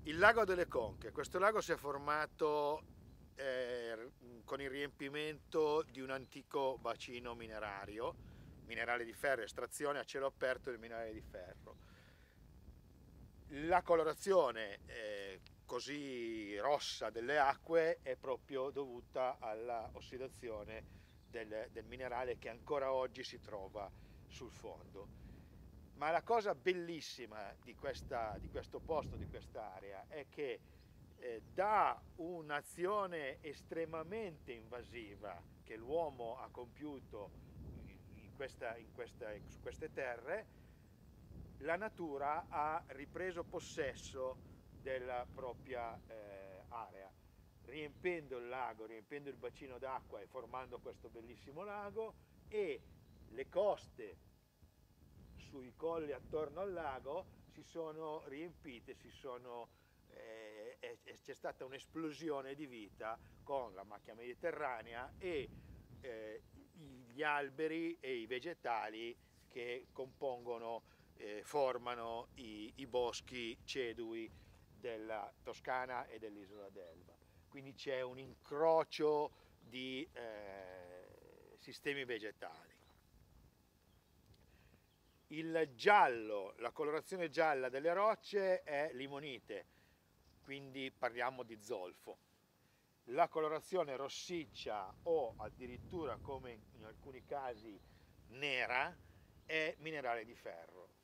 Il lago delle Conche. Questo lago si è formato con il riempimento di un antico bacino minerario, minerale di ferro, estrazione a cielo aperto del minerale di ferro. La colorazione così rossa delle acque è proprio dovuta alla ossidazione del minerale che ancora oggi si trova sul fondo. Ma la cosa bellissima di questo posto, di quest'area, è che da un'azione estremamente invasiva che l'uomo ha compiuto su queste terre, la natura ha ripreso possesso della propria area, riempendo il lago, riempendo il bacino d'acqua e formando questo bellissimo lago, e le coste sui colli attorno al lago si sono riempite, c'è stata un'esplosione di vita con la macchia mediterranea e gli alberi e i vegetali che compongono, formano i boschi cedui della Toscana e dell'isola d'Elba. Quindi c'è un incrocio di sistemi vegetali. Il giallo, la colorazione gialla delle rocce è limonite, quindi parliamo di zolfo. La colorazione rossiccia o addirittura, come in alcuni casi, nera è minerale di ferro.